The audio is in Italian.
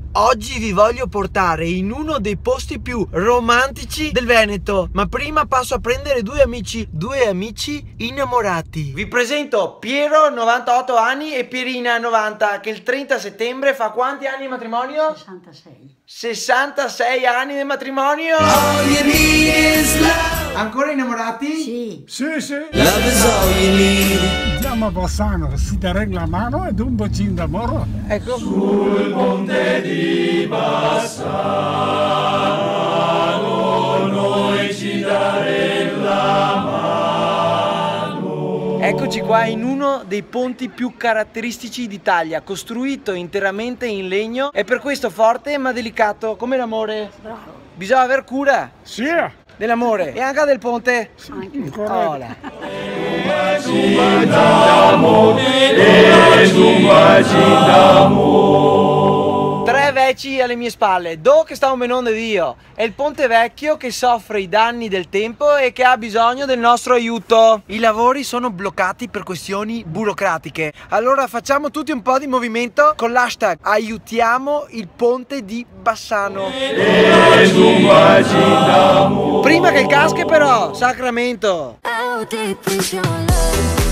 Oggi vi voglio portare in uno dei posti più romantici del Veneto, ma prima passo a prendere due amici innamorati. Vi presento Piero, 98 anni, e Pierina, 90, che il 30 settembre fa quanti anni di matrimonio? 66. 66 anni di matrimonio. Ancora innamorati? Sì. Sì. Andiamo a Bassano, si daremo la mano ed un bacino d'amore. Ecco. Sul ponte di Bassano noi ci daremo la mano. Eccoci qua in uno dei ponti più caratteristici d'Italia, costruito interamente in legno, e per questo forte ma delicato come l'amore. Bravo. Bisogna aver cura Sì. dell'amore e anche del ponte. Corretto. Ola. Tre veci alle mie spalle, Do che sta un menone Dio, è il ponte vecchio che soffre i danni del tempo e che ha bisogno del nostro aiuto. I lavori sono bloccati per questioni burocratiche, allora facciamo tutti un po' di movimento con l'hashtag aiutiamo il ponte di Bassano. Prima che caschi però, Sacramento. How deep is your love?